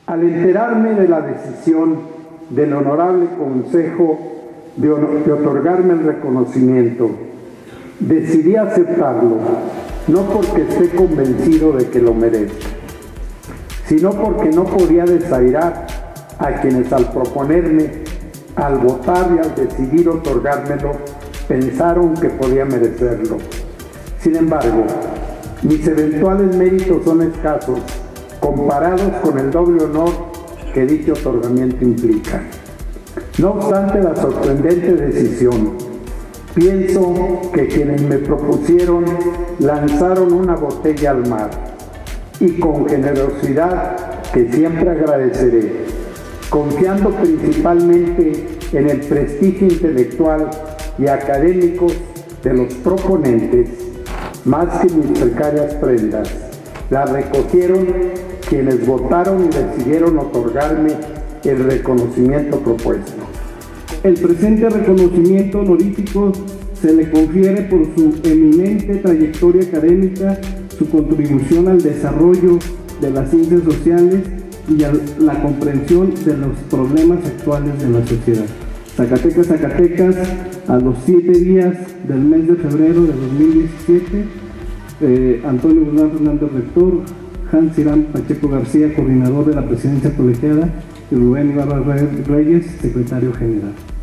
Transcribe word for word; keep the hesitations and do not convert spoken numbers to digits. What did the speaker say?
Al enterarme de la decisión del Honorable Consejo de, de otorgarme el reconocimiento, decidí aceptarlo, no porque esté convencido de que lo merezco, sino porque no podía desairar a quienes al proponerme, al votar y al decidir otorgármelo, pensaron que podía merecerlo. Sin embargo, mis eventuales méritos son escasos comparados con el doble honor que dicho otorgamiento implica. No obstante la sorprendente decisión, pienso que quienes me propusieron lanzaron una botella al mar y con generosidad que siempre agradeceré, confiando principalmente en el prestigio intelectual y académico de los proponentes, más que mis precarias prendas, la recogieron quienes votaron y decidieron otorgarme el reconocimiento propuesto. El presente reconocimiento honorífico se le confiere por su eminente trayectoria académica, su contribución al desarrollo de las ciencias sociales y a la comprensión de los problemas actuales de la sociedad. Zacatecas, Zacatecas, a los siete días del mes de febrero de dos mil diecisiete, eh, Antonio Guzmán Fernández, rector, Hans Irán Pacheco García, coordinador de la presidencia colegiada, y Rubén Ibarra Reyes, secretario general.